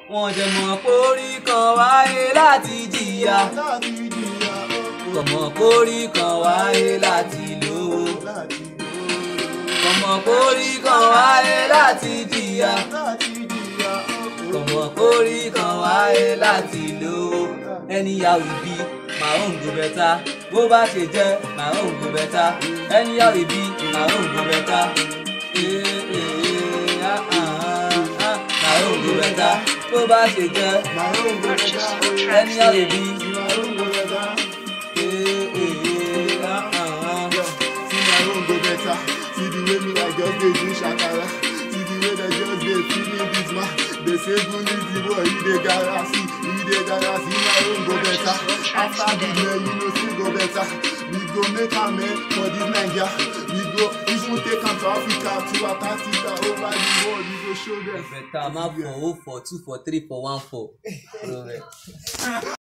wọ́n jẹ mọ̀ kórí kan wáyé láti jìyà. Kọ̀mọ̀ kórí kan wáyé láti lówó. Kọ̀mọ̀ kórí kan wáyé láti jìyà. Kọ̀mọ̀ kórí kan wáyé láti lówó. Anyhow it be, my own go better. Bó bá ṣe jẹ́, my own go better. Anyhow it be, my own go better. My own go better. Bó bá ṣe jẹ́, anyhow it be, my own go better. See my own go better. See the way me I just dey do shakara. See the way they just dey feeling this man. They say bully the boy, he dey gara. See my own go better. After the man, you know still go better. We go make a man for this Nigeria. We go even take am to Africa, to Antarctica, over the world. We go show them. Better, man, for 0, for 2, for 3, for 1, for.